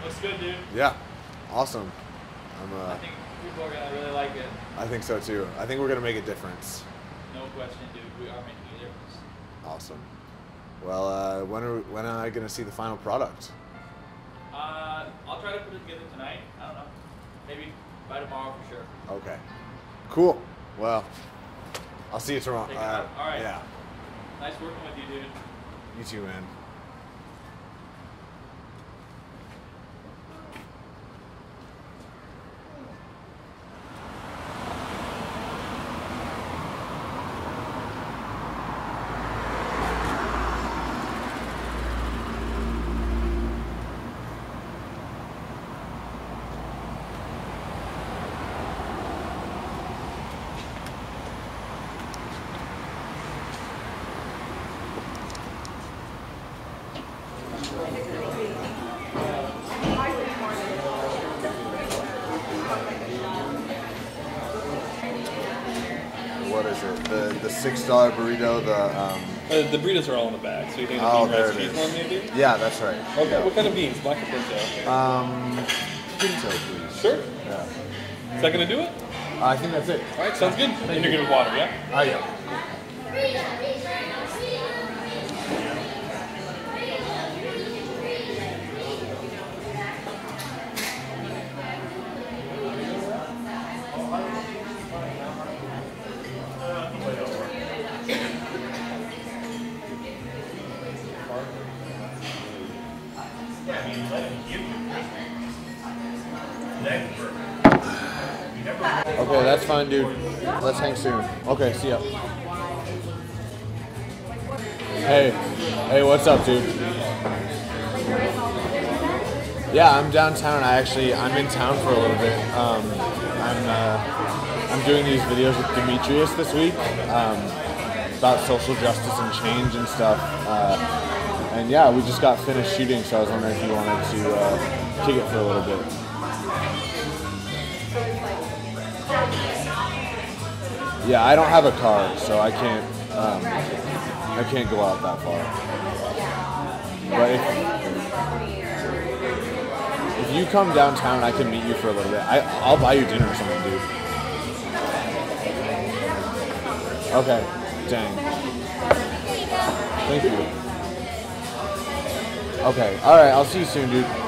Looks good, dude. Yeah, awesome. I think people are gonna really like it. I think so too. I think we're gonna make a difference. No question, dude. We are making a difference. Awesome. Well, when am I gonna see the final product? I'll try to put it together tonight. I don't know. Maybe by tomorrow for sure. Okay. Cool. Well, I'll see you tomorrow. Take it out. All right. Yeah. Nice working with you, dude. You too, man. What is it? The $6 burrito. The burritos are all in the bag, so you think the Oh, bean there rice it cheese is. one maybe? Yeah, that's right. Okay, Yeah. what kind of beans? Black or pinto? Pinto, please. Sure. Yeah. Is that gonna do it? I think that's it. All right, sounds good. And you're gonna water, yeah? Oh yeah. Okay, that's fine, dude. Let's hang soon. Okay, see ya. Hey, what's up, dude? Yeah, I'm downtown. I'm in town for a little bit. I'm doing these videos with Demetrius this week about social justice and change and stuff. And yeah, we just got finished shooting, so I was wondering if you wanted to kick it for a little bit. Yeah, I don't have a car, so I can't go out that far. But if you come downtown, I can meet you for a little bit. I'll buy you dinner or something, dude. Okay, dang. Thank you. Okay, all right, I'll see you soon, dude.